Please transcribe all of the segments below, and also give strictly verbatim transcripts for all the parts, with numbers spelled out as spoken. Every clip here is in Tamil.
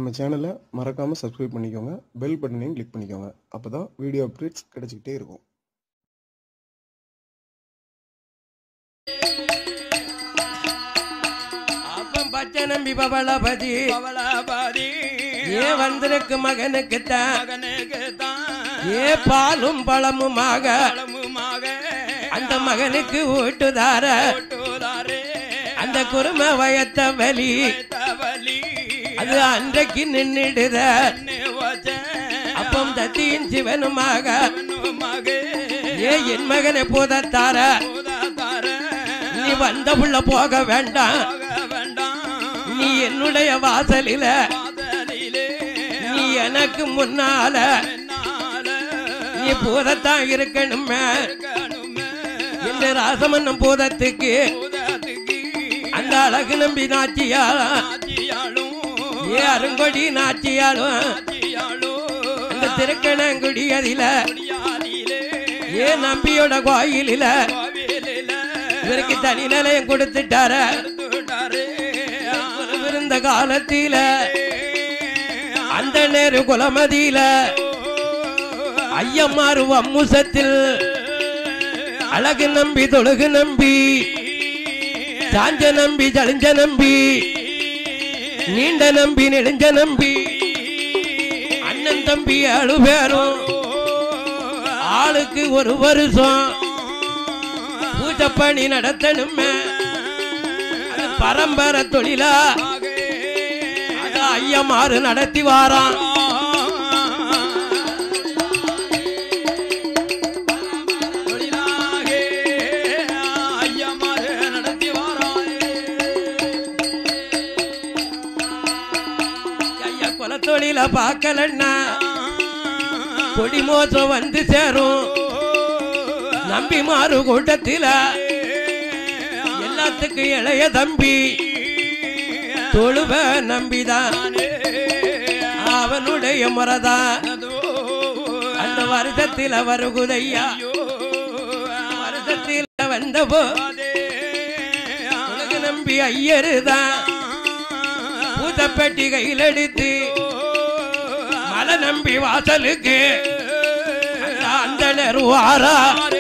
நம்ம சேனலை மறக்காமல் சப்ஸ்கிரைப் பண்ணிக்கோங்க, பெல் பட்டனையும் கிளிக் பண்ணிக்கோங்க. அப்போ தான் வீடியோ அப்டேட்ஸ் கிடைச்சிக்கிட்டே இருக்கும். அப்பம் பச்சை நம்பி பவளபதி பவளபதி ஏ வந்திருக்கு மகனுக்கு தான் ஏ பாலும் பழமுமாக அந்த மகனுக்கு ஊட்டுதார அந்த குரும வயத்த வலி அது அன்றைக்கு நின்னுடுத அப்பம் தத்தியின் சிவனுமாக ஏ என் மகனை போதத்தார நீ வந்த புள்ள போக வேண்டாம், நீ என்னுடைய வாசலில நீ எனக்கு முன்னால நீ பூதத்தான் இருக்கணுமே என்று ராசமன்னம் பூதத்துக்கு அந்த அழகு நம்பி நாச்சியாளும் ஏ அருங்கொடி நாச்சியாளும் அந்த திருக்கணங்குடி அதில ஏ நம்பியோட கோயிலில இவருக்கு தனி நிலையம் கொடுத்துட்டார. இருந்த காலத்தில அந்த நேரு குலமதியில ஐயம்மாறு அம்முசத்தில் அழகு நம்பி தொழுகு நம்பி சாஞ்ச நம்பி ஜலிஞ்ச நம்பி நீண்ட நம்பி நெடுஞ்ச நம்பி அண்ணன் தம்பி ஏழு பேரும் ஆளுக்கு ஒரு வருஷம் பூஜை பணி நடத்தணுமே. பரம்பரை தொழிலா ஐயமாறு நடத்தி வாரான். ஐயா கொலை தொழில பார்க்கலன்னா கொடி மோசம் வந்து சேரும். நம்பி மாறு கூட்டத்தில எல்லாத்துக்கு இளைய தம்பி தொழுவ நம்பிதான் அவனுடைய முறைதான் அந்த வருஷத்தில வருகுதையா. வருஷத்தில வந்தபோ உலக நம்பி ஐயருதான் பூதப்பட்டி கையில் எடுத்து மலை நம்பி வாசலுக்கு அந்த நெருவாரா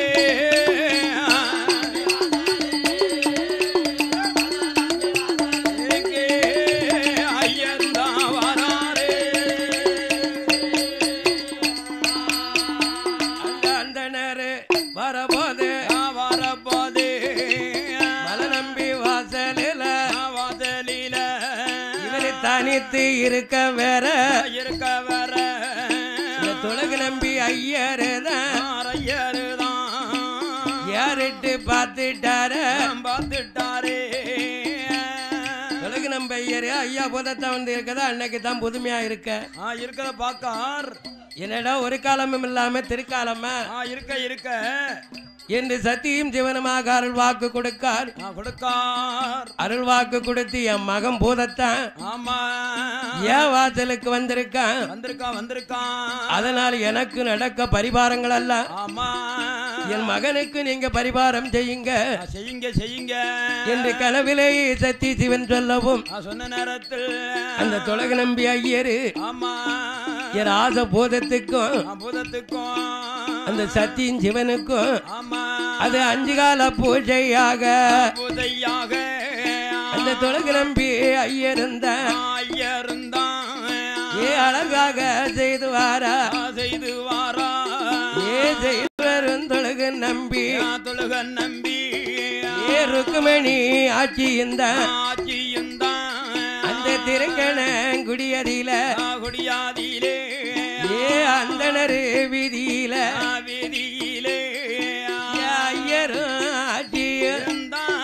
வரபோது வரபோது மலை நம்பி வாசலில வாசலில இவரை தனித்து இருக்க வேற இருக்க வேற தொழுகு நம்பி ஐயருதான் ஐயருதான் யாரிட்டு பார்த்துட்டாரு பார்த்துட்டாரு. தொழுகு நம்பி ஐயரு ஐயா புதத்தான் வந்து இருக்கதா அன்னைக்கு தான் புதுமையா இருக்க இருக்கத பாக்கார் என்னடா ஒரு காலமும் இல்லாம திருக்காலமா இருக்க இருக்க என்று சத்தியும் ஜீவனமாக அருள் வாக்கு கொடுக்கார் கொடுக்கார் அருள் வாக்கு கொடுத்து என் மகன் பூதத்தான் ஆமா ஏன் வாசலுக்கு வந்திருக்கான் வந்திருக்கான் வந்திருக்கான் அதனால் எனக்கு நடக்க பரிபாரங்கள் அல்ல ஆமா என் மகனுக்கு நீங்க பரிபாரம் செய்யுங்க செய்யுங்க செய்யுங்க என்று கனவிலே சத்தி சிவன் சொல்லவும் சொன்ன நேரத்தில் அந்த தொழகு நம்பி ஐயரு ஆமா என் ஆசை பூதத்துக்கும் பூதத்துக்கும் அந்த சத்தியின் சிவனுக்கும் அது அஞ்சு கால பூஜையாக பூஜையாக அந்த தொழுகு நம்பி ஐயருந்தான் ஐயருந்தான் ஏ அழகாக செய்து வாரா செய்து வாரா ஏ செய்து வரும் தொழுகு நம்பி தொழுகு நம்பி ஏ ருக்குமணி ஆட்சியுந்தான் ஆட்சியுந்தான் அந்த திருக்கண குடியதில குடியாதிலே ஏ அந்தனரு வீதியில வீதியிலே ஐயரும் ஆட்சியிருந்தான்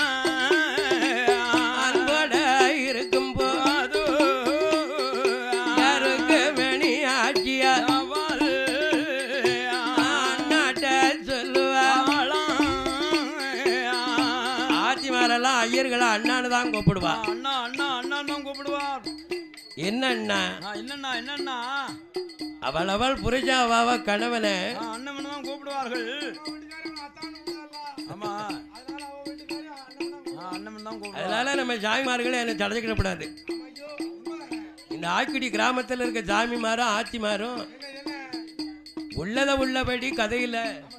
அன்போட இருக்கும் போது யாருக்கு மணி ஆட்சியா அண்ணாட்ட சொல்லுவாளாம். ஆட்சி மாரெல்லாம் ஐயர்களை அண்ணான்னு தான் கூப்பிடுவா. அண்ணா அண்ணா அண்ணா தான் கூப்பிடுவார். என்னண்ணா என்னண்ணா என்னண்ணா அவள் அவள் புரிஜாவாவ கணவனை அண்ணன் தான் கூப்பிடுவார்கள். ஆமா அதனால நம்ம சாய்மார்களை என்ன தடைச்சிக்கிடப்படாது. இந்த ஆக்குடி கிராமத்தில் இருக்க ஜாமி மாறும் ஆட்சி மாறும் உள்ளத உள்ளபடி கதையில.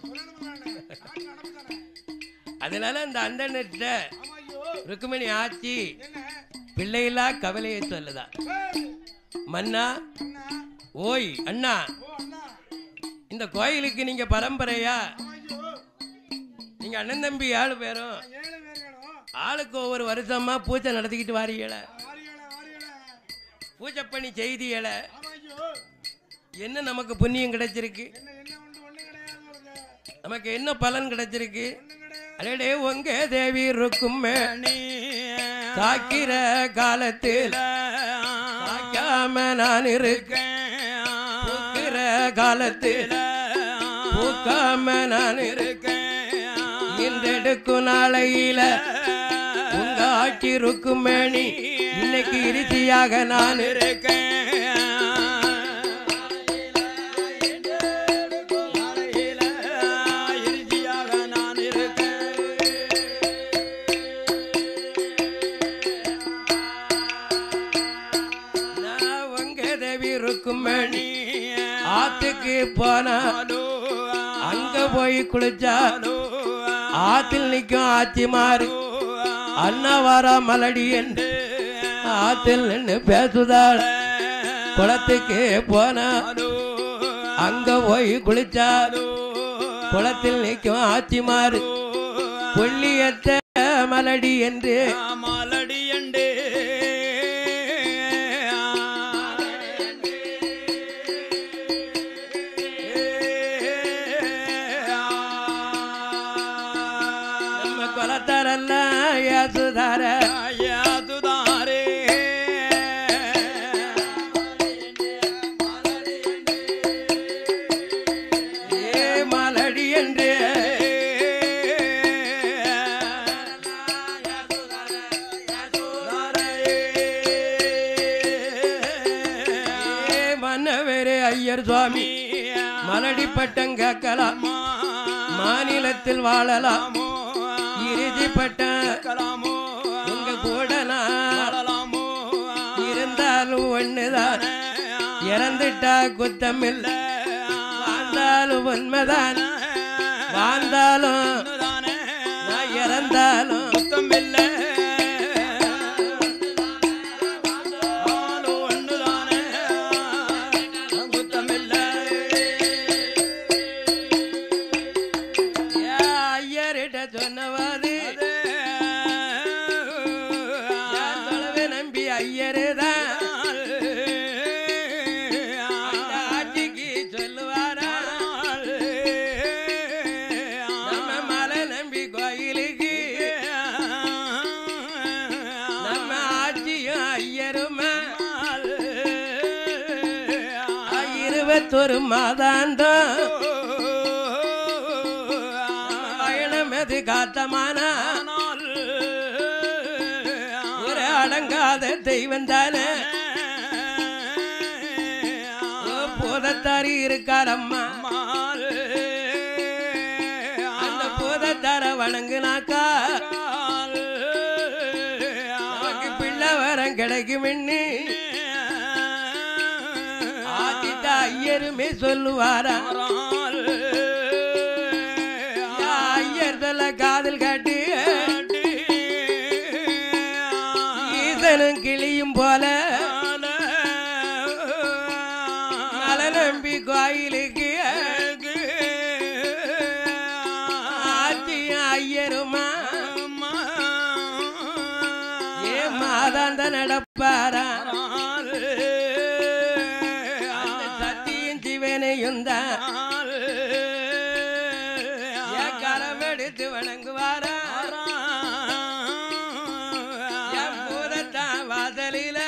அதனால இந்த அந்தன்கிட்ட ருக்குமணி ஆட்சி பிள்ளைகளா கவலையை சொல்லுதா. மன்னா ஓய் அண்ணா, இந்த கோயிலுக்கு நீங்க பரம்பரையா நீங்க அண்ணன் தம்பி ஏழு பேரும் ஆளுக்கு ஒவ்வொரு வருஷமா பூஜை நடத்திக்கிட்டு வாரியல, பூஜை பண்ணி செய்தியல, என்ன நமக்கு புண்ணியம் கிடைச்சிருக்கு? நமக்கு என்ன பலன் கிடைச்சிருக்கு? அடே உங்க தேவி இருக்கும் சாக்கிர காலத்தில் சாக்காம நான் இருக்கேன், பூக்கிற காலத்தில் பூக்காம நான் இருக்கேன், இன்றெடுக்கும் நாளையில உங்க ஆட்சி இருக்கும் மேனி இன்னைக்கு இறுதியாக நான் இருக்கேன். ஆத்துக்கு போனாலோ அங்க போய் குளிச்சாலோ ஆத்தில் நிற்கும் ஆச்சி மாறு அண்ணா வாரா மலடி என்று ஆத்தில் நின்று பேசுதாள். குளத்துக்கு போனாலோ அங்க போய் குளிச்சாலோ குளத்தில் நிற்கும் ஆச்சி மாறு புள்ளியத்த மலடி என்று மலடி என்று கொலத்தரல்ல யாசுதார யாசுதாரே ஏ மலடி என்று மன்னவரே ஐயர் சுவாமி மலடி பட்டம் கேட்கலாம், மாநிலத்தில் வாழலாம், இறுதிப்பட்ட உங்க கூட இருந்தாலும் ஒண்ணுதான், இறந்துட்டா குத்தமில்ல, வாழ்ந்தாலும் உண்மைதான், வாழ்ந்தாலும் நான் இறந்தாலும் குத்தமில்ல. சொன்னவாது நம்பி ஐயருதான் ஆட்சிக்கு சொல்லுவாரா, நம்ம மலை நம்பி கோயிலுக்கு நம்ம ஆட்சியும் ஐயருமா இருபத்தொரு மாதாந்தம் பயணமது காத்தமான ஒரு அடங்காத தெய்வம் தானே பூதத்தாரி இருக்கார் அம்மா. அந்த பூதத்தார வணங்குனாக்கா நமக்கு பிள்ளை வரம் கிடைக்கும். ஆத்திட்ட ஐயருமே சொல்லுவாரா, ஐயர் சொல்ல காதல் காட்டி ஈசனும் கிளியும் போல மலை நம்பி கோயிலுக்கு ஆட்சியும் ஐயருமா ஏ மாதாந்த நடப்பாரா. அந்த சத்தியும் சிவனையும் தான் கரமெடுத்து வணங்குவாரா, என் பூதத்தான் வாசலில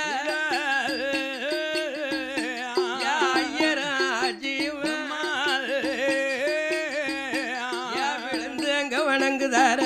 ஐயரும் ஆட்சியும் விழுந்து அங்க வணங்குதார.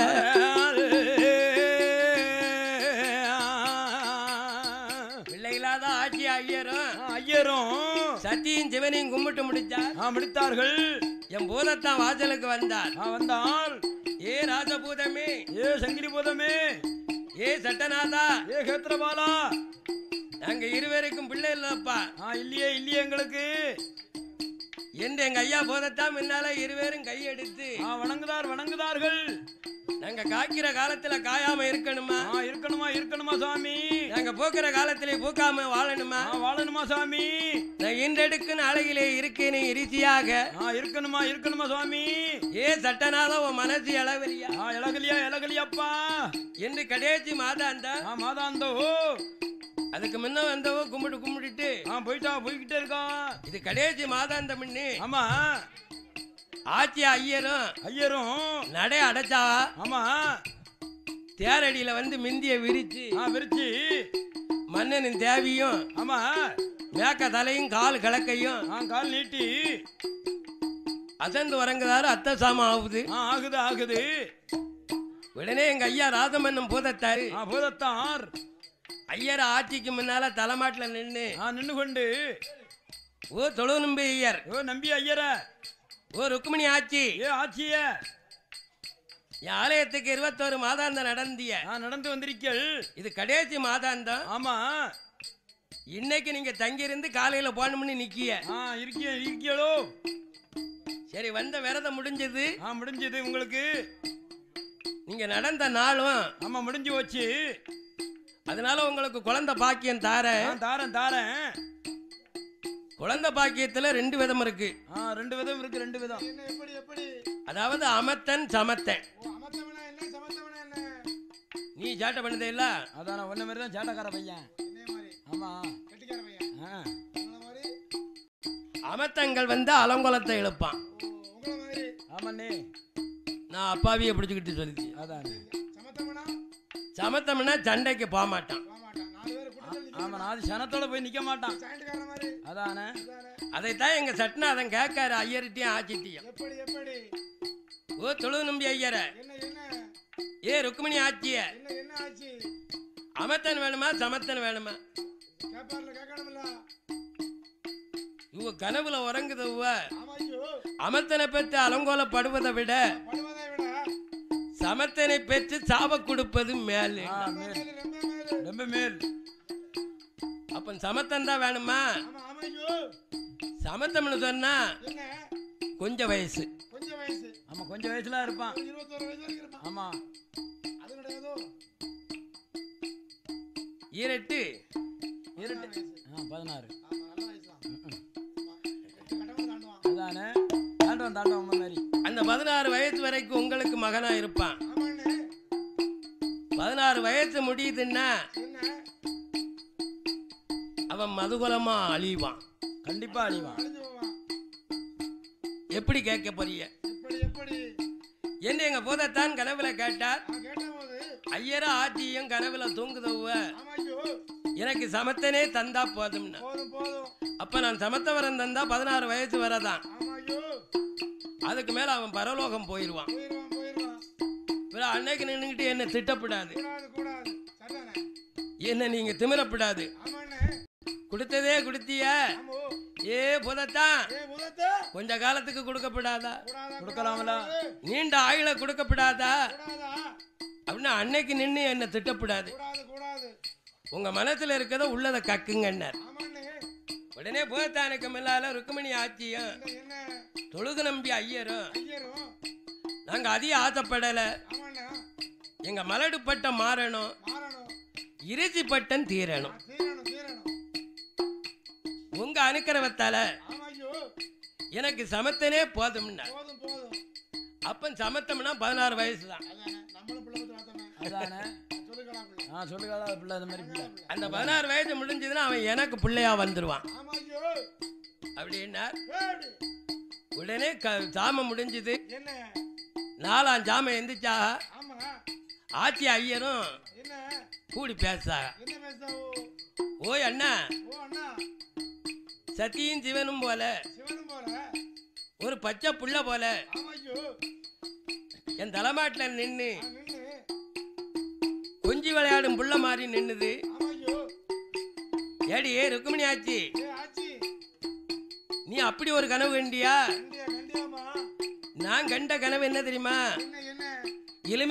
பிள்ளைகளாத ஆட்சி ஐயரும் ஐயரும் சத்தியும் சிவனையும் கும்பிட்டு முடிச்சார். முடித்தார்கள். என் பூதத்தான் வாசலுக்கு வந்தார். வந்தால் ஏ ராஜபூதமே, ஏ சங்கிரி பூதமே, ஏ சட்டநாதா, ஏ கேத்திரபாலா, நாங்க இருவருக்கும் பிள்ளை இல்லப்பா. இல்லையே இல்லையே எங்களுக்கு என்று எங்க ஐயா போதத்தான் முன்னால இருவரும் கையெடுத்து வணங்குதார் வணங்குதார்கள். நாங்க காய்க்கிற காலத்துல காயாம இருக்கணுமா இருக்கணுமா இருக்கணுமா சாமி. நாங்க போக்குற காலத்திலே பூக்காம வாழணுமா வாழணுமா சாமி. நான் இன்றெடுக்கும் அழகிலே இருக்கேனே இறுதியாக இருக்கணுமா இருக்கணுமா சுவாமி. ஏ சட்டனால உன் மனசு இளவலியா இளகலியா இளகலியாப்பா என்று கடைசி மாதாந்தா மாதாந்தோ அதுக்கு முன்ன வந்தவோ கும்பிட்டு கும்பிட்டுட்டு போயிட்டா போய்கிட்டே இருக்கான். இது கடைசி மாதாந்த முன்னு. ஆமா ஆச்சி ஐயரும் ஐயரும் நடை அடைச்சா. ஆமா தேரடியில வந்து மிந்திய விரிச்சு விரிச்சு மன்னனின் தேவியும் ஆமா மேக்க தலையும் கால் கலக்கையும் கால் நீட்டி அசந்து உறங்குதாரு அத்த சாமம் ஆகுது ஆகுது ஆகுது. உடனே எங்க ஐயா ராதமன்னம் பூதத்தாரு பூதத்தார் ஐயர் ஆட்சிக்கு முன்னால தலைமாட்டுல நின்று நின்று கொண்டு ஓ தொழு நம்பி ஐயர் ஓ நம்பி ஐயர ஓ ருக்மிணி ஆட்சி ஏ ஆட்சிய என் ஆலயத்துக்கு இருபத்தோரு மாதாந்தம் நடந்திய நடந்து வந்திருக்கீள். இது கடைசி மாதாந்தம். ஆமா இன்னைக்கு நீங்க தங்கியிருந்து காலையில போனோம்னு நிக்கிய இருக்கிய இருக்கியளோ. சரி வந்த விரதம் முடிஞ்சது முடிஞ்சது உங்களுக்கு. நீங்க நடந்த நாளும் ஆமா முடிஞ்சு போச்சு. அதனால உங்களுக்கு குழந்தை பாக்கியம் தாரேன் தாரேன் தாரேன். குழந்தை பாக்கியத்துல ரெண்டு விதம் இருக்கு. ரெண்டு விதம் இருக்கு ரெண்டு விதம். அதாவது அமத்தன் சமத்தன். நீ சேட்டை பண்ணதே இல்ல. அதான ஒன்ன மாதிரி தான் சேட்டக்கார பையன். ஆமா அமத்தங்கள் வந்து அலங்கோலத்தை இழுப்பான். ஆமாண்ணே நான் அப்பாவியை பிடிச்சுக்கிட்டு சொல்லி. அதானே சமத்தம்னா சண்டைக்கு போக மாட்டான். ஆமா நான் சனத்தோட போய் நிக்க மாட்டான். அதானே அதைத்தான் எங்க சட்னாதன் கேட்காரு ஐயர்கிட்டயும் ஆச்சிட்டியும். ஓ தொழு நம்பி ஐயர ஏ ருக்மிணி ஆட்சிய அமத்தன் வேணுமா சமத்தன் வேணுமா? இவ கனவுல உறங்குதவ அமத்தனை பெற்று அலங்கோலப்படுவதை விட சமத்தனை பெற்று சாப கொடுப்பது மேல் ரொம்ப மேல். அப்ப சமத்தன் தான் வேணுமா? சமத்தம்னு சொன்னா கொஞ்சம் வயசு. ஆமா கொஞ்சம் வயசுல இருப்பான். ஆமா ஈரட்டு ஈரட்டு பதினாறு. அதானே தாண்டுவான் தாண்டுவான் மாதிரி. அந்த பதினாறு வயசு வரைக்கும் உங்களுக்கு மகனா இருப்பான். பதினாறு வயசு முடியுதுன்னா அவன் மதுகுலமா அழிவான். கண்டிப்பா அழிவான். எப்படி கேட்க போறீங்க என்று எங்க போதத்தான் கனவுல கேட்டார். ஐயர ஆட்சியும் கனவுல தூங்குதவ எனக்கு சமத்தனே தந்தா போதும்னா. அப்ப நான் சமத்தவரன் தந்தா பதினாறு வயசு வரதான். அதுக்கு மேல அவன் பரலோகம் போயிருவான். அன்னைக்கு நின்னுகிட்டு என்ன திட்டப்படாது, என்ன நீங்க திமிரப்படாது. கொடுத்ததே கொடுத்திய ஏ புதத்தான் கொஞ்ச காலத்துக்கு கொடுக்கப்படாதா? கொடுக்கலாமல. நீண்ட ஆயுள கொடுக்கப்படாதா அப்படின்னு அன்னைக்கு நின்று என்ன திட்டப்படாது. உங்க மனசுல இருக்கத உள்ளத கக்குங்கன்னார். உடனே புதத்தானுக்கு மேலால ருக்மிணி ஆட்சியும் தொழுது நம்பி ஐயரும் நாங்க அதிக ஆசைப்படல. எங்க மலடு பட்டம் மாறணும், இறுதி பட்டம் தீரணும். உங்க அனுக்கிரவத்தால எனக்கு சமத்தனே போதும்னா. அப்ப சமத்தம்னா பதினாறு வயசு தான். அந்த பதினாறு வயசு முடிஞ்சதுன்னா அவன் எனக்கு பிள்ளையா வந்துருவான் அப்படின்னா. உடனே சாமம் முடிஞ்சது. நாலாம் ஜாமம் எந்திரிச்சா ஆச்சி ஐயரும் கூடி பேசாக. ஓய் அண்ணா, சத்தியும் சிவனும் போல ஒரு பச்சை புள்ள போல என் தலைமாட்டுல நின்று கொஞ்சி விளையாடும் புள்ள மாதிரி நின்னுது. ஏடி ஏ ருக்மிணி ஆச்சி, நீ அப்படி ஒரு கனவு கண்டியா? நான் கண்ட கனவு என்ன தெரியுமா?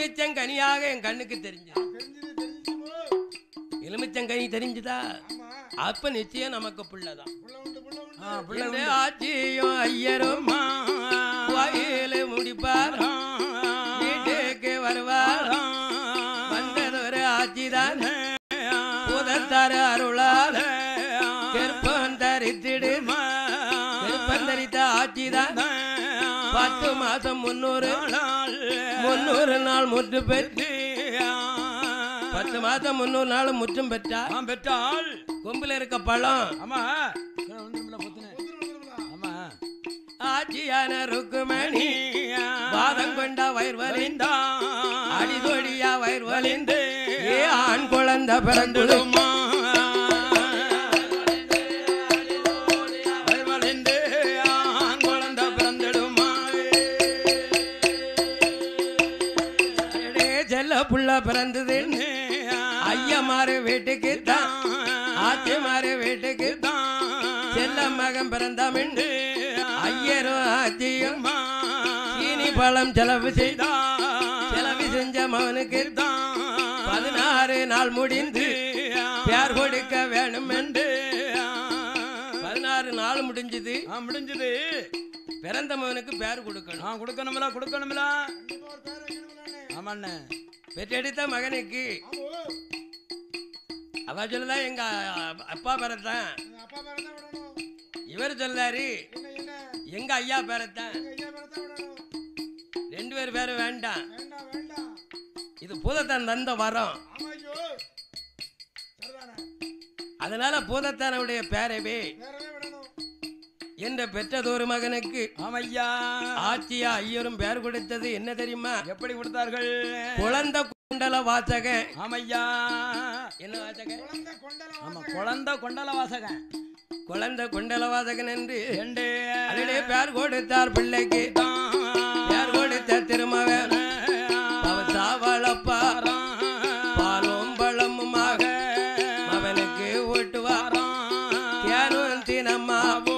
எலுமிச்சங்கனியாக என் கண்ணுக்கு தெரிஞ்சது. எலுமிச்சங்கனி தெரிஞ்சுதா? அப்ப நிச்சயம் நமக்கு பிள்ளைதான். பிள்ளை ஆட்சியும் ஐயரும் கோயில முடிப்பார், வீட்டுக்கு வருவார். வந்ததொரு ஆட்சிதான் புதத்தாறு அருளால் கற்பம் தரித்திடு. கற்பம் தரித்த ஆட்சிதான் பத்து மாசம் முன்னூறு முன்னூறு நாள் முற்று பெற்று பத்து மாசம் முன்னூறு நாள் முற்றும் பெற்றா பெற்றால் கொம்புல இருக்க பழம். ஆமா ஆட்சியான ருக்குமணி வாதம் கொண்டா வயிறு வலிந்தா அடிதொடியா வயிறு வலிந்து ஏ ஆண் குழந்தை பிறந்துடுமா புள்ள பிறந்தது ஐயமாறு வீட்டுக்கு தான் ஆச்சிமாறு வீட்டுக்கு தான் செல்ல மகன் பிறந்தமின் ஐயரும் ஆச்சியும் சீனி பழம் செலவு செய்தா. செலவு செஞ்ச மகனுக்கு தான் பதினாறு நாள் முடிந்து பேர் கொடுக்க வேணும் என்று பதினாறு நாள் முடிஞ்சது. முடிஞ்சது பிறந்த மகனுக்கு பேர் கொடுக்கணும். கொடுக்கணும்ல கொடுக்கணும்ல ஆமாண்ண. பெற்றெடுத்த மகனுக்கு அவ சொல்லுதா எங்க அப்பா பேரத்தான், இவர் சொல்லாரு எங்க ஐயா பேரத்தான். ரெண்டு பேர் பேரு வேண்டாம், இது பூதத்தான் தந்த வரம். அதனால பூதத்தானுடைய பேரவே என்ற பெற்றதொரு மகனுக்கு ஆமையா ஆட்சியா ஐயரும் பேர் கொடுத்தது என்ன தெரியுமா? எப்படி கொடுத்தார்கள்? குழந்தை குண்டல வாசகன். ஆமையா என்ன வாசகன்? ஆமா குழந்தை குண்டல வாசகன். குழந்தை குண்டல வாசகன் என்று அதிலே பேர் கொடுத்தார் பிள்ளைக்கு. பேர் கொடுத்த திருமகன் சாவளப்பா பாலும் பழமுமாக அவனுக்கு ஓட்டுவாராம். தேனும் தினமாவோ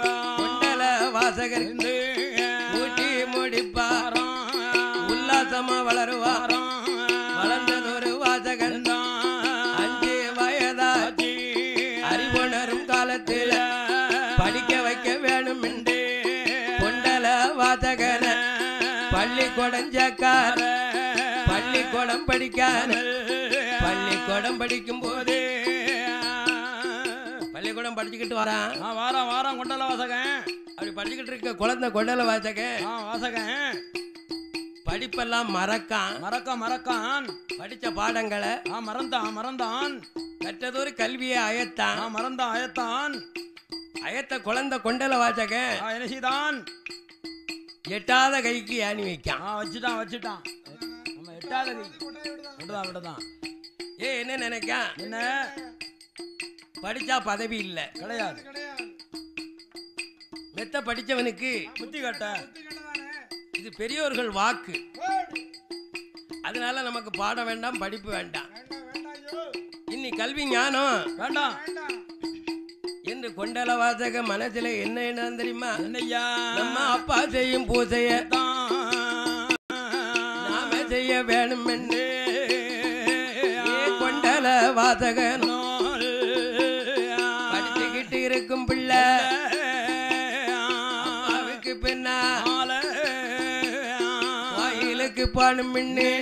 ஊட்டி முடிப்பாராம். உல்லாசமா வளருவாராம். வளர்ந்ததொரு வாசகன் அஞ்சு வயதாச்சு. அறிவுணரும் காலத்தில் படிக்க வைக்க வேணும் என்று கொண்டல வாசகன பள்ளிக்கூடம் சேர்க்கார. பள்ளிக்கூடம் படிக்கான பள்ளிக்கூடம் படிக்கும் போது பள்ளிக்கூடம் படிச்சுக்கிட்டு வரான். வாரம் வாரம் கொண்டல வாசகன் அப்படி படிச்சுக்கிட்டு இருக்க குழந்தை கொண்டல வாசகன் வாசகன் படிப்பெல்லாம் மறக்கான் மறக்கான் மறக்கான். படிச்ச பாடங்களை மறந்தான் மறந்தான். கற்றதொரு கல்வியை அயத்தான் மறந்தான் அயத்தான். அயத்த குழந்தை கொண்டல வாசகன் என்ன செய்தான்? எட்டாத கைக்கு ஏணி வைக்கான். வச்சுட்டான் வச்சுட்டான். எட்டாத கைக்கு விட்டுதான் விட்டுதான். ஏ என்ன நினைக்க? என்ன படிச்சா பதவி இல்லை கிடையாது. மெத்த படிச்சவனுக்கு புத்தி கட்ட இது பெரியோர்கள் வாக்கு. அதனால நமக்கு பாடம் வேண்டாம், படிப்பு வேண்டாம், இன்னி கல்வி ஞானம் வேண்டாம் என்று கொண்டல வாசக மனசுல என்ன என்ன தெரியுமா? என்னையா நம்ம அப்பா செய்யும் பூசைய நாம செய்ய வேணும் என்று கொண்டல வாசகன் படிச்சுக்கிட்டு இருக்கும் பிள்ளை அப்பாவுக்கு பின்னா வாயிலுக்கு பாடும் மின்னு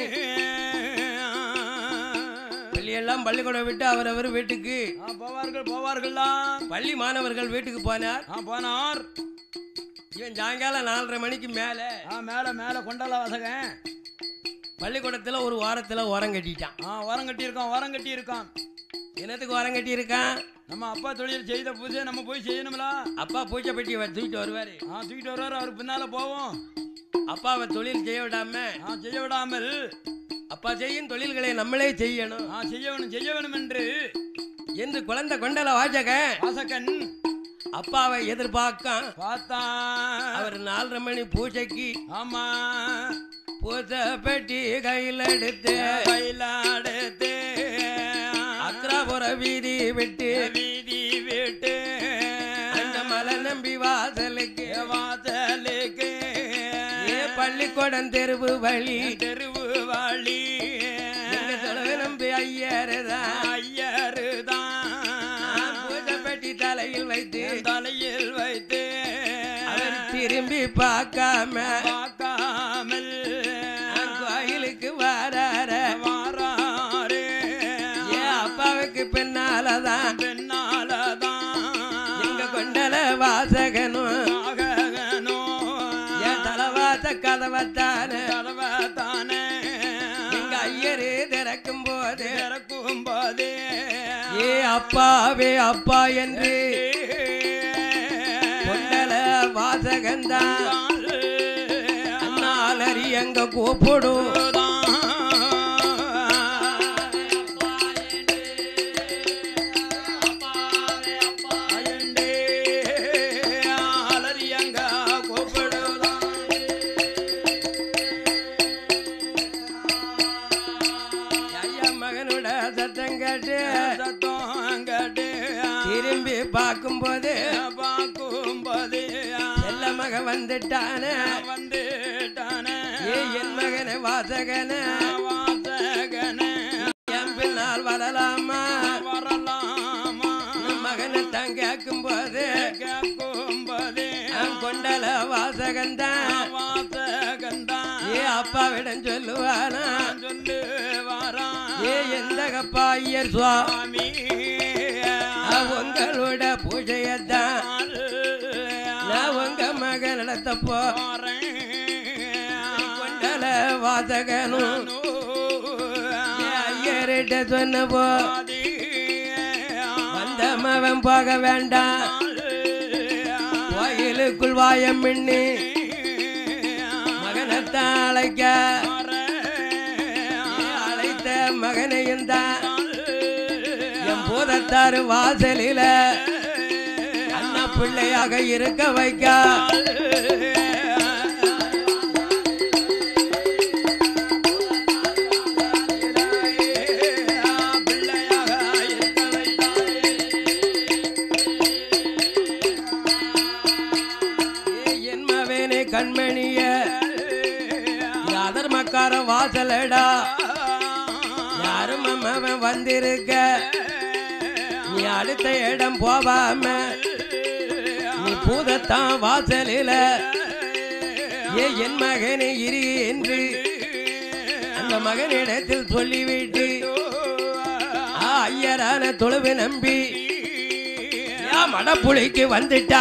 பள்ளியெல்லாம் பள்ளிக்கூடம் விட்டு அவரவர் வீட்டுக்கு போவார்கள் போவார்கள் பள்ளி மாணவர்கள் வீட்டுக்கு போனார் போனார். இவன் சாயங்காலம் நாலரை மணிக்கு மேல மேல மேல கொண்டல வாசகன் பள்ளிக்கூடத்துல ஒரு வாரத்துல ஓரம் கட்டிட்டான். ஓரம் கட்டி இருக்கான் ஓரம் கட்டி இருக்கான். என்னத்துக்கு ஓரம் கட்டி இருக்கான்? நம்ம அப்பா தொழில் செய்த பூஜை நம்ம போய் செய்யணும்ல. அப்பா பூஜை பெட்டி தூக்கிட்டு வருவாரு. தூக்கிட்டு வருவாரு. அவருக்கு பின்னால போவோம். அப்பாவை தொழில் செய்ய விடாம செய்ய விடாமல் அப்பா செய்யும் தொழில்களை நம்மளே செய்யணும் செய்ய வேணும் செய்ய வேணும் என்று என்று குழந்தை கொண்டல வாசக வாசகன் அப்பாவை எதிர்பார்க்க பார்த்தான். அவர் நாலரை மணி பூஜைக்கு ஆமா பூஜை பெட்டி கையில் எடுத்து கையில் எடுத்து அக்ராபுர வீதி விட்டு வீதி விட்டு அந்த மலை நம்பி வாசலுக்கு வாசலுக்கு பள்ளிக்கூடம் தெருவு வழி தெருவு வழி நம்பி ஐயருதான் ஐயருதான் தலையில் வைத்து தலையில் வைத்து அவர் திரும்பி பார்க்காம பார்க்காமல் கோயிலுக்கு வாரார வாராரே என் அப்பாவுக்கு பின்னாலதான் பின்னாலதான் எங்க கொண்டல வாசகனும் என் தலைவாச கதவத்தானே கதவத்தானே எங்க ஐயரு திறக்கும் போது திறக்கும் போதே ஏ அப்பாவே அப்பா என்று கொண்டல வாசகந்தான் அண்ணாலரி எங்க கூப்பிடும் மகனோட சத்தம் கேட்டு சத்தம் கேட்டு திரும்பி பார்க்கும் போது பார்க்கும் போது செல்ல மக வந்துட்டானே வந்துட்டானே ஏ என் மகன வாசகன வாசகன என் பின்னால் வரலாமா வரலாமா மகனை தான் கேட்கும் போது கேட்கும் போது கொண்டல வாசகந்தான் வாசகந்தான் ஏ அப்பாவிடம் சொல்லுவானா சொல்லு வாரா ஏ எந்த கப்பா ஐயர் சுவாமி சுவாமி உங்களோட பூஜையத்தான் நான் உங்க மகன் நடத்தப்போ கொண்டல வாசகனும் ஐயர்கிட்ட சொன்னப்போ வந்த மகன் போக வேண்டாம் கோயிலுக்குள் வாயம் மின்னி மகனத்தான் அழைக்க அழைத்த மகனையும் தான் என் பூதத்தாறு வாசலில அண்ணா பிள்ளையாக இருக்க வைக்க என் மகனே கண்மணிய அதர்மக்கார வாசலடா யாரும் அவன் வந்திருக்க நீ அடுத்த இடம் போவாம நீ பூதத்தான் வாசலில ஏ என் மகனை இரு என்று அந்த மகனிடத்தில் சொல்லிவிட்டு ஐயரான தொழுவு நம்பி மடப்புளிக்கு வந்துட்டா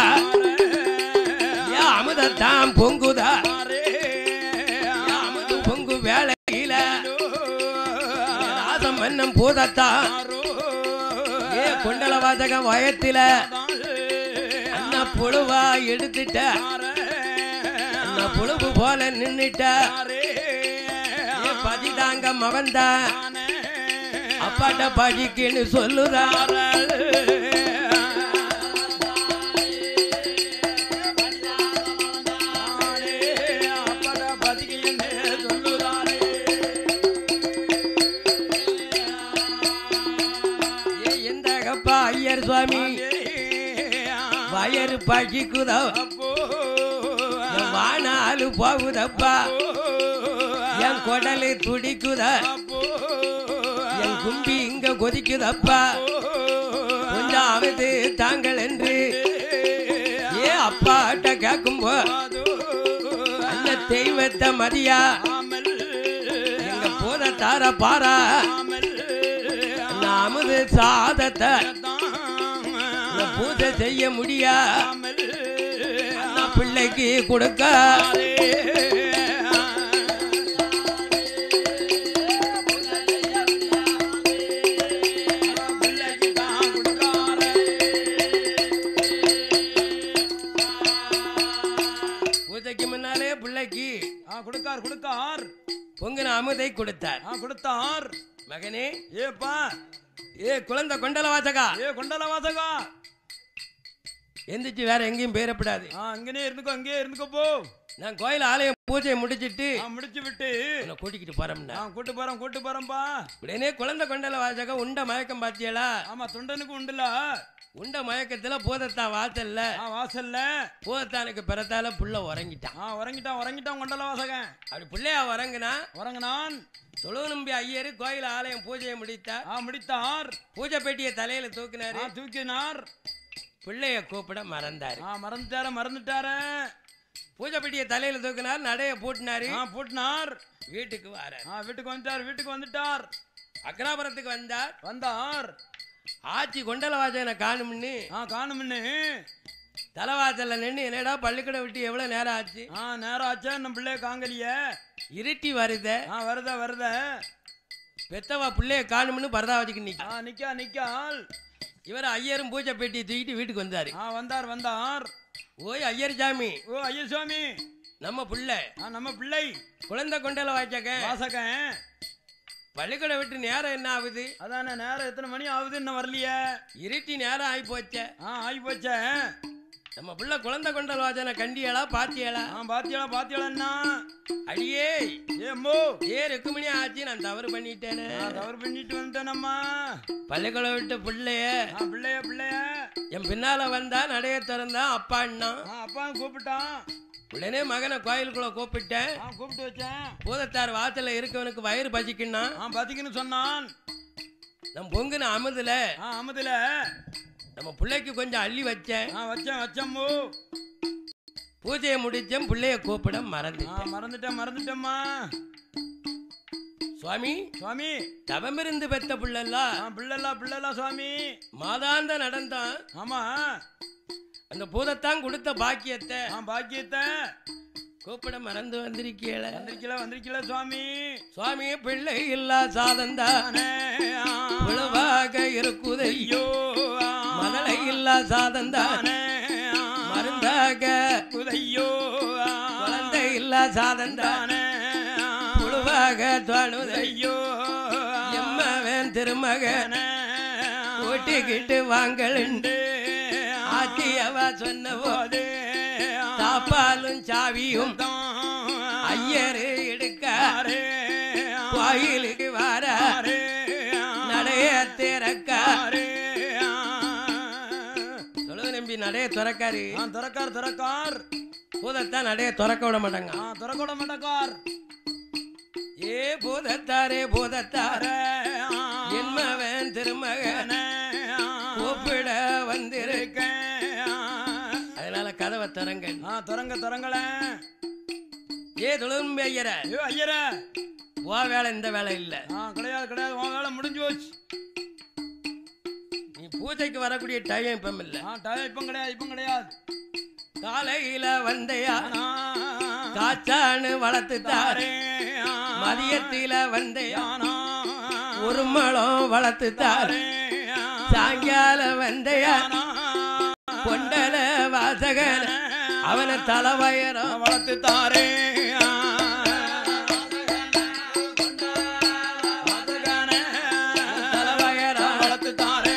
அமுதத்தான் பொங்குதா அமுது பொங்கு வேளையில ராசம் மன்னம் பூதத்தான் ஏ கொண்டல வாசக வயத்தில அண்ணா புழுவா எடுத்துட்ட அண்ணா புழுவு போல நின்னுட்ட ஏ பதிதாங்க மவன்தா அப்பாட்ட படிக்குன்னு சொல்லுதா ஐயர் சுவாமி வயறு பழிக்குதா வானாலு போகுதப்பா என் குடலு துடிக்குதா என் கும்பி இங்க கொதிக்குதப்பா கொஞ்சம் அவது தாங்கள் என்று ஏ அப்பாட்ட கேட்கும்போ அந்த தெய்வத்தை மதியா எங்க போத தார பாரா அமுது சாதத்தை பூஜை செய்ய முடியா பிள்ளைக்கு கொடுக்க பூஜைக்கு முன்னாலே பிள்ளைக்கு கொடுக்கார் கொடுக்கார் பொங்கின அமுதை கொடுத்தார் கொடுத்தார் மகனே ஏப்பா ஏ குழந்தை கொண்டல வாசகா ஏ கொண்டல வாசகா எந்திரிச்சு வேற எங்கேயும் பேரப்படாது அங்கனே இருந்துக்கோ அங்கேயே இருந்துக்கோ போ நான் கோயில் ஆலயம் பூஜையை முடிச்சிட்டு முடிச்சு விட்டு கூட்டிக்கிட்டு போறோம்னா கூட்டு போறோம் கூட்டு போறோம்பா உடனே குழந்தை கொண்டல வாசகா உண்ட மயக்கம் பாத்தியலா ஆமா தொண்டனுக்கு உண்டுல உண்ட மயக்கத்துல பூதத்தான் வாசல்ல வாசல்ல பூதத்தானுக்கு பிறத்தால புள்ள உறங்கிட்டான் உறங்கிட்டான் உறங்கிட்டான் கொண்டல வாசகன் அப்படி பிள்ளையா உறங்குனா உறங்கினான் தொழு நம்பி ஐயரு கோயில் ஆலயம் பூஜையை முடித்தார் முடித்தார் பூஜை பெட்டியை தலையில தூக்கினாரு தூக்கினார் பிள்ளைய கூப்பிட மறந்தாரு. ஆ மறந்துட்டார மறந்துட்டார பூஜை பெட்டியை தலையில தூக்கினார், நடைய பூட்டினாரு. ஆ பூட்டினார். வீட்டுக்கு வர ஆ வீட்டுக்கு வந்துட்டார். வீட்டுக்கு வந்துட்டார். அக்ராபுரத்துக்கு வந்தார். வந்தார். ஆச்சி கொண்டலவாசனை காணும்னு ஆ காணும்னு தலைவாசல்ல நின்று என்னடா பள்ளிக்கூடம் விட்டு எவ்வளவு நேரம் ஆச்சு? ஆ நேரம் ஆச்சா நம்ம பிள்ளைய காங்கலிய இருட்டி வருத. ஆ வருத வருத பெத்தவா பிள்ளைய காணும்னு பரதா வச்சுக்கு நிக்க. ஆ நிக்கா நிக்கால். இவர் ஐயரும் பூஜை பெட்டி தூக்கிட்டு வீட்டுக்கு வந்தாரு. ஆ வந்தார் வந்தார். ஓய் ஐயர் சாமி. ஓ ஐயர் சுவாமி. நம்ம பிள்ளை ஆ நம்ம பிள்ளை குழந்தை கொண்டல வாய்ச்சக்க வாசகன் பள்ளிக்கூடம் விட்டு நேரம் என்ன ஆகுது? அதானே நேரம் எத்தனை மணி ஆகுது இன்னும் வரலையே? இருட்டி நேரம் ஆகி போச்ச. ஆ ஆகி போச்ச. நம்ம பிள்ளை குழந்தை கொண்டல் வாசனை கண்டியலா பாத்தியலா? ஆ பாத்தியாளா பாத்தியாளா அடியே ஏம்போ ஏ ரெக்குமணி ஆச்சு, நான் தவறு பண்ணிட்டேனே. தவறு பண்ணிட்டு வந்துட்டேனம்மா. பள்ளிக்கூடம் விட்டு பிள்ளைய ஆ பிள்ளைய பிள்ளைய என் பின்னால வந்தா நடைய திறந்தா அப்பா அண்ணா. ஆ அப்பா கூப்பிட்டான். உடனே மகனை கோயிலுக்குள்ள கூப்பிட்டேன். ஆ கூப்பிட்டு வச்சேன். பூதத்தார் வாசல்ல இருக்கவனுக்கு வயிறு பசிக்குன்னா ஆ பசிக்குன்னு சொன்னான். நம்ம பொங்குன அமுதுல ஆ அமுதுல நம்ம பிள்ளைக்கு கொஞ்சம் அள்ளி வச்சேன். ஆ வச்சேன் வச்சம்போ. பூஜையை முடிச்சேன், பிள்ளைய கூப்பிட மறந்து. ஆ மறந்துட்டேன் மறந்துட்டேம்மா. சுவாமி சுவாமி தவமிருந்து பெத்த பிள்ளல்லா ஆ பிள்ளலா பிள்ளலா சுவாமி மாதாந்த நடந்தான். ஆமா அந்த பூதத்தான் கொடுத்த பாக்கியத்தை ஆ பாக்கியத்தை கூப்பிட மறந்து வந்திருக்கீல. வந்திருக்கல வந்திருக்கல சுவாமி. சுவாமி பிள்ளை இல்லா சாதந்தான் உழவாக இருக்குதையோ, மதலை இல்லா சாதந்தான் மருந்தாக குதையோ, குழந்தை இல்லா சாதந்தான் உழுவாக தோணுதையோ, எம்மவன் திருமகன் கூட்டிக்கிட்டு வாங்கலுண்டு ஆத்தியவ சொன்ன போது தாப்பாலும் சாவியும் ஐயரு எடுக்க கோயிலுக்கு வர நடைய திறக்க. சொல்லுங்க நம்பி, நடைய திறக்காரு. திறக்கார் திறக்கார். பூதத்தான் நடைய திறக்க விட மாட்டாங்க. திறக்க விட மாட்டாக்கார். ஏ பூதத்தாரே பூதத்தார என்மவன் திருமகன் கூப்பிட வந்திருக்க, அதனால கதவை திறங்க. திறங்க திறங்கள. ஏ துளும்பி ஐயர. ஐயோ ஐயர வா வேலை இந்த வேலை இல்ல. கிடையாது கிடையாது, உன் வேலை முடிஞ்சு போச்சு. நீ பூஜைக்கு வரக்கூடிய டைம் இப்ப இல்ல. இப்ப கிடையாது இப்ப கிடையாது. காலையில வந்தையா காச்சான்னு வளர்த்து தாரே, மதியத்தில வந்தையா ஒரு மலம் வளர்த்து தாரே, சாயங்கால வந்தையா கொண்டல வாசகன அவனை தலைவயரம் வளர்த்து தாரே. தலைவயரம் வளர்த்து தாரே.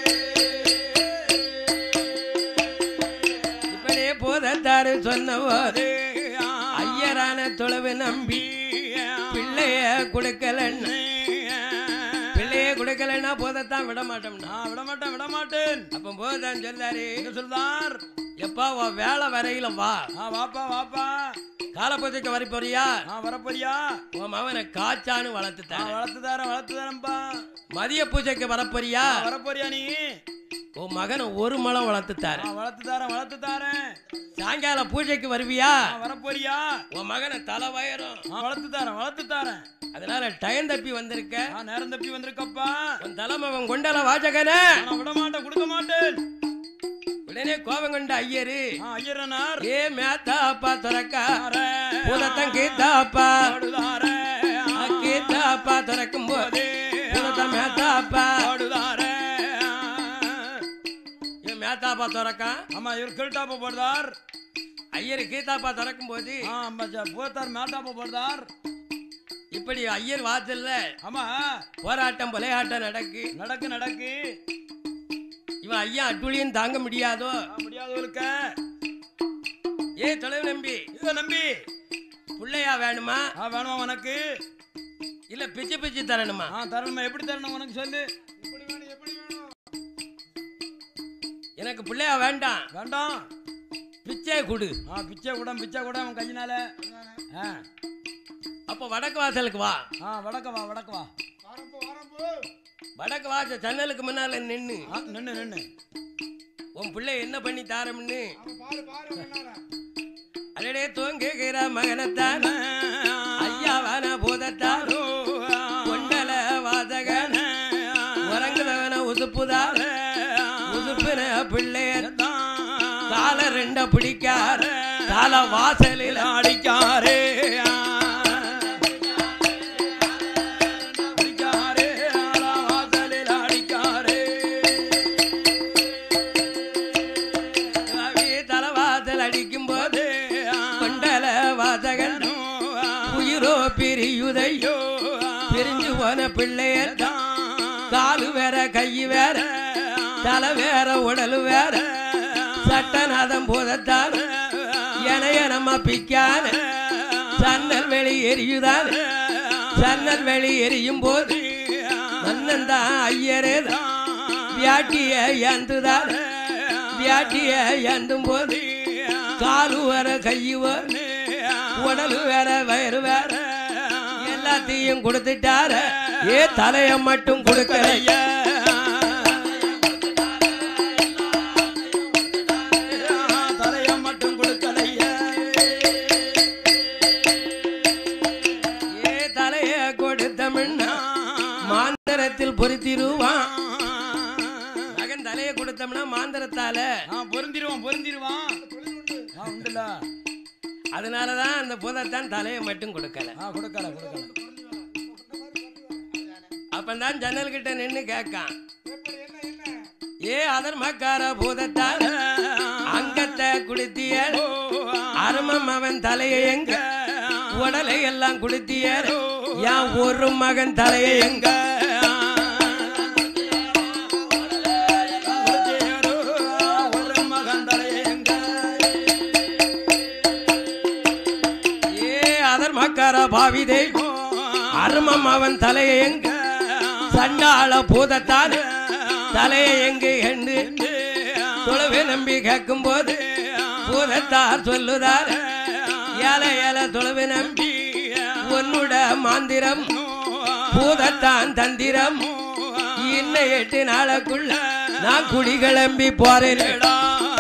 இப்படியே பூதத்தாரு சொன்ன போது ஐயரான தொலைவு நம்பி பிள்ளைய கொடுக்கலன்னு, பிள்ளைய கொடுக்கலன்னா போதத்தான் விட மாட்டோம்னா விட மாட்டேன் விட மாட்டேன். அப்ப போதான் சொல்லாரு சொல்றார், எப்பா உன் வேலை வரையில வா. வாப்பா வாப்பா காலப்பூஜைக்கு வர போறியா? வரப்போறியா? உன் மகனை காச்சான்னு வளர்த்துட்டான். வளர்த்து தரேன் வளர்த்து தரேன்ப்பா. மதிய பூஜைக்கு வரப்போறியா? வரப்போறியா நீ? உன் மகனை ஒரு மலம் வளர்த்து தார. வளர்த்து தரேன் வளர்த்து தரேன். சாயங்கால பூஜைக்கு வருவியா? வரப்போறியா? உன் மகனை தலை வயரும் வளர்த்து தரேன் வளர்த்து தரேன். அதனால டைம் தப்பி வந்திருக்க. நேரம் தப்பி வந்திருக்கப்பா. உன் தலைமவன் கொண்டல வாஜகன விட மாட்டேன் கொடுக்க மாட்டேன். உடனே கோபம் கொண்ட ஐயரு ஐயரனார் ஏ மேத்தா அப்பா துறக்கா பூதத்தன் கீதா அப்பா கீதா அப்பா துறக்கும் போது பூதத்தன் மேத்தா அப்பா இவன் மேத்தா அப்பா துறக்கா. ஆமா இவர் கீழ்டாப்பா போடுதார். ஐயரு கீதாப்பா திறக்கும் போது பூத்தார் மேட்டாப்பா போடுதார். இப்படி ஐயர் வாசல்ல ஆமா போராட்டம் விளையாட்டம் நடக்கு நடக்கு நடக்கு. இவன் ஐயா அட்டுழியும் தாங்க முடியாதோ முடியாதவருக்க. ஏ தொலைவு நம்பி இத நம்பி பிள்ளையா வேணுமா? வேணுமா உனக்கு? இல்ல பிச்சு பிச்சு தரணுமா? தரணுமா? எப்படி தரணும் உனக்கு சொல்லு. எனக்கு பிள்ளையா வேண்டாம். வேண்டாம் பிச்சை கொடு. பிச்சை கூட பிச்சை கூட அவன் கையினால. அப்ப வடக்கு வாசலுக்கு வா. வடக்கு வா வடக்கு வா. வடக்கு வாச ஜன்னலுக்கு முன்னால நின்னு நின்னு நின்னு உன் பிள்ளை என்ன பண்ணி தாரம்னு அடடே தூங்குகிற மகனத்தான் ஐயாவான பூதத்தான் கொண்டல வாதகன் உறங்குதவன உசுப்புதார் உசுப்பின பிள்ளையத்தான் கால ரெண்ட பிடிக்கார் கால வாசலில் அடிக்காரே பிரியுதையோ பிரிஞ்சு போன பிள்ளையத்தான் காலு வேற கை வேற தலை வேற உடலு வேற சட்டநாதம் போதத்தான் எனைய நம்ம பிக்கான சன்னல் வெளி எரியுதான் சன்னல் வெளி எரியும் போது மன்னன்தான் ஐயரே வியாட்டிய ஏந்துதான் வியாட்டிய ஏந்தும் போது காலு வேற கை வேற உடலு வேற வயிறு வேற எல்லாத்தையும் கொடுத்துட்டாரு ஏ தலைய மட்டும் கொடுக்கலைய தலைய மட்டும் கொடுக்கலைய ஏ தலைய கொடுத்தம்னா மாந்தரத்தில் பொருத்திருவான் மகன் தலைய கொடுத்தோம்னா மாந்தரத்தால பொருந்திருவான் பொருந்திருவான் உண்டுல அதனாலதான் அந்த பூதத்தான் தலையை மட்டும் கொடுக்கல கொடுக்கல கொடுக்கல அப்பந்தான் ஜன்னல் கிட்ட நின்று கேட்கான் ஏ அதர்மக்கார பூதத்தான் அங்கத்தை குடுத்திய அருமம் அவன் தலையை எங்க உடலை எல்லாம் குடுத்திய என் ஒரு மகன் தலையை எங்க பாவிதை அருமம் அவன் தலையை எங்க சண்டாள பூதத்தான் தலையை எங்கு என்று தொலைவை நம்பி கேட்கும் போது பூதத்தார் சொல்லுதார் ஏல ஏல தொலைவை நம்பி உன்னுட மாந்திரம் பூதத்தான் தந்திரம் இன்னும் எட்டு நாளுக்குள்ள நான் குடி கிளம்பி போறேன்டா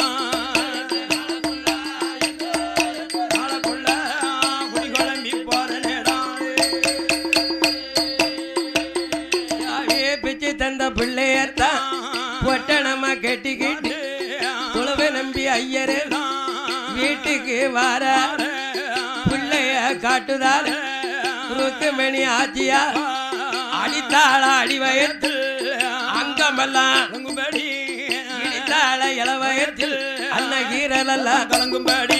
பிள்ளையத்தான் பொட்டணமா கெட்டிக்கிட்டு துளவை நம்பி ஐயரே வீட்டுக்கு வார பிள்ளைய காட்டுதார் ருக்குமணி ஆச்சியா அடித்தாள அடிவயத்தில் அங்கமெல்லாம் இடித்தாள இளவயத்தில் அன்னகீரலெல்லாம் கலங்கும்படி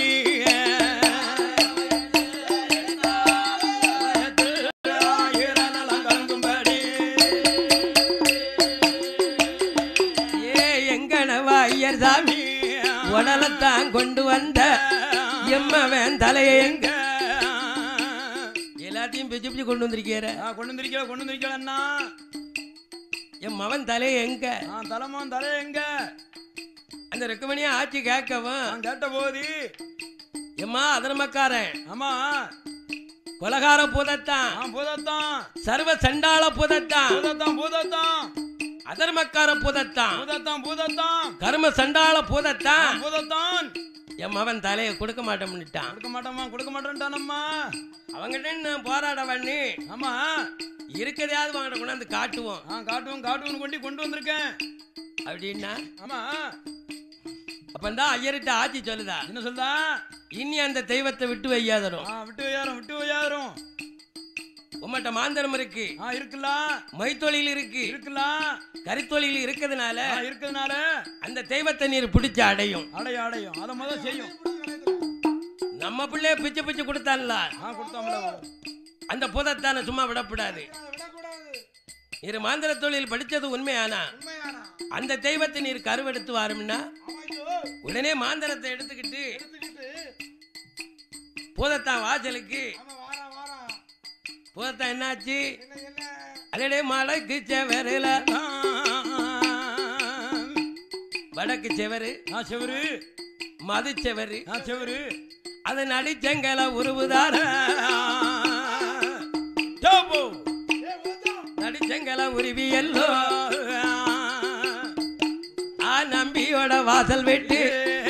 உடலத்தான் கொண்டு வந்த எம்மவன் தலையை எங்க எல்லாத்தையும் பிச்சு பிச்சு கொண்டு வந்திருக்கிற கொண்டு வந்திருக்கிற கொண்டு வந்திருக்கா என் மவன் தலையை எங்க தலைமன் தலையை எங்க அந்த ரெக்கமணியா ஆட்சி கேட்கவும் கேட்ட போது எம்மா அதர்மக்காரன் ஆமா கொலகார பூதத்தான் பூதத்தான் சர்வ சண்டாள பூதத்தான் பூதத்தான் பூதத்தான் அதர்மக்கார பூதத்தான் பூதத்தான் பூதத்தான் கர்ம சண்டாள பூதத்தான் பூதத்தான் என் மவன் தலையை கொடுக்க மாட்டோம்னுட்டான் கொடுக்க மாட்டோமா கொடுக்க மாட்டோம்ட்டானம்மா அவங்கிட்ட போராட பண்ணி ஆமா இருக்கதையாவது அவங்ககிட்ட கொண்டாந்து காட்டுவோம் காட்டுவோம் காட்டுவோம் கொண்டு கொண்டு வந்திருக்கேன் அப்படின்னா ஆமா அப்பந்தான் ஐயர்கிட்ட ஆட்சி சொல்லுதா என்ன சொல்லுதா இனி அந்த தெய்வத்தை விட்டு வையாதரும் விட்டு வையாரும் விட்டு வையாதரும் உம்மட்ட மாந்தரம் இருக்கு இருக்குல்ல மைத்தொழில் இருக்கு இருக்கலாம் கரித்தொழில் இருக்கிறதுனால இருக்கிறதுனால அந்த தெய்வத்தை நீர் பிடிச்ச அடையும் அடையும் அடையும் அதை முதல் செய்யும் நம்ம பிள்ளைய பிச்சு பிச்சு கொடுத்தான்ல அந்த புதத்தான சும்மா விடக்கூடாது நீர் மாந்திர தொழில் படிச்சது உண்மையானா அந்த தெய்வத்தை நீர் கருவெடுத்து வாரும்னா உடனே மாந்திரத்தை எடுத்துக்கிட்டு பூதத்தான் வாசலுக்கு பூதத்தான் என்னாச்சு அடடே மலைக்கு செவருல வடக்கு செவரு செவரு மது செவரு செவரு அதன் அடிச்சங்கல உருவுதார நடிச்சங்கல உருவி எல்லோ ஆ நம்பியோட வாசல் விட்டு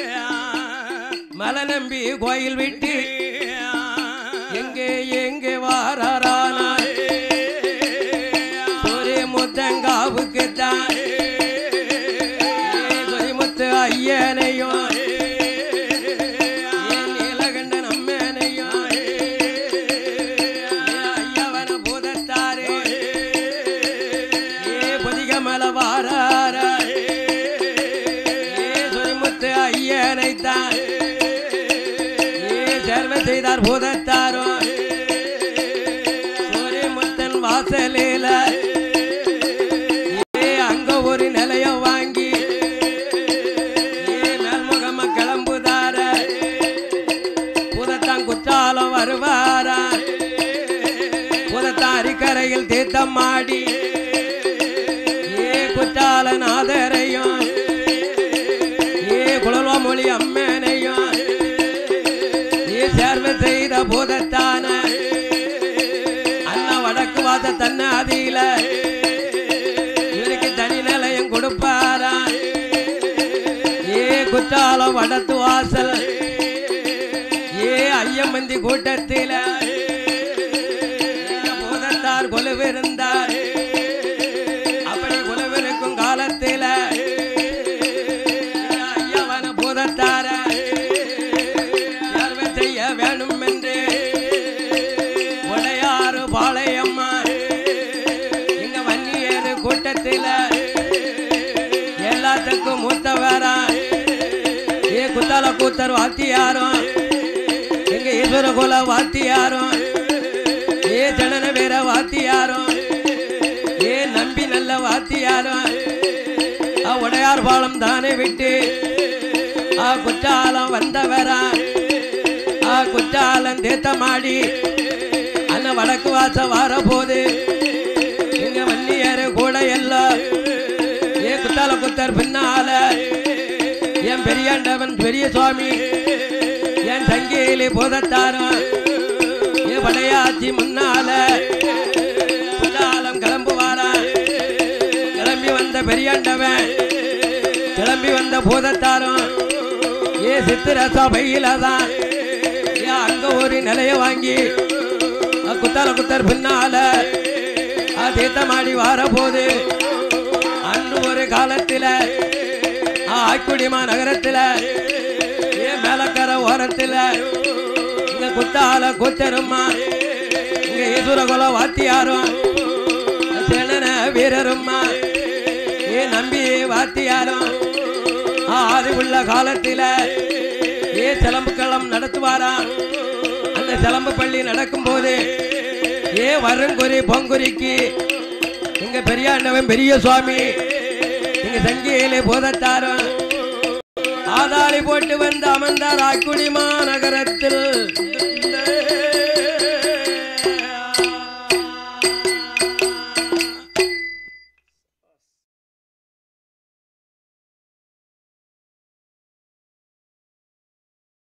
மலை நம்பி கோயில் விட்டு எங்கே எங்கே வாரானா சூரிய முத்தங்காவுக்கு தான் சொரிமுத்து ஐயனையும் நீலகண்டன் அம்மனையும் ஐயவன பூதத்தாரு ஏ பொதிகமல வாரார ஏ சொரிமுத்து ஐயனைத்தான் சேர்வை செய்தார் பூதத்தாரும் சூரியமுத்தன் வாசலில ஏ அங்க ஒரு நிலையம் வாங்கி ஏ மேல்முகம கிளம்புதார பூதத்தான் குற்றாலம் வருவாரா பூதத்தான் அரிக்கரையில் தீர்த்தம் ஆடி ஏ குற்றால நாதரையும் ஏ குழல்வா மொழி அம்மனையும் சேர்வை செய்த பூதத்தான அண்ணா வடக்கு வாச தன்னாதியில இவருக்கு தனி நிலையம் கொடுப்பாரா ஏ குற்றாலம் வடத்து வாசல் ஏ ஐயமந்தி கூட்டத்தில பூதத்தார் கொலுவிருந்தார் அப்படி கொலுவிருக்கும் காலத்தில ஐயவன பூதத்தார வேணும் என்று உடையாறு பாளையம்மா இங்க வன்னியேறு கூட்டத்தில் எல்லாத்துக்கும் மூத்தவரா ஏ குத்தால கூத்தர் வாத்தியாரும் எங்க ஈஸ்வர குல வாத்தியாரும் ஏ ஜனன வீர வாத்தியாரும் ஏ நம்பி நல்ல வாத்தியாரும் உடையார் பாலம் தானே விட்டு ஆ குற்றாலம் வந்தவரா குற்றாலம் தீர்த்தமாடி அண்ணன் வடக்கு வாச வர போது இங்க வன்னியரு கூட எல்லாம் ஏ குத்தால குத்தர் பின்னால என் பெரியாண்டவன் பெரிய சுவாமி என் தங்கியிலே போதத்தாரும் என் படையாச்சி முன்னால குற்றாலம் கிளம்புவாரா கிளம்பி வந்த பெரியாண்டவன் கிளம்பி வந்த போதத்தாரும் ஏ சித்திர சபையில தான் அங்க ஒரு நிலைய வாங்கி குத்தால குத்தர் பின்னால தீர்த்தமாடி வார போது அன்று ஒரு காலத்தில ஆய்க்குடிமா நகரத்தில ஏன் மேலக்கர ஓரத்தில இங்க குத்தால கூத்தருமா இங்க ஈஸ்வர குல வாத்தியாரும் சேனன வீரருமா ஏ நம்பி வாத்தியாரும் ஆதி உள்ள காலத்தில ஏ சிலம்பு களம் நடத்துவாரா அந்த சிலம்பு பள்ளி நடக்கும் போது ஏ வருங்குறி பொங்குறிக்கு இங்க பெரியாண்டவன் பெரிய சுவாமி இங்க சங்கியிலே போதத்தாரும் ஆதாளி போட்டு வந்து அமர்ந்தார் ஆக்குடி மாநகரத்தில்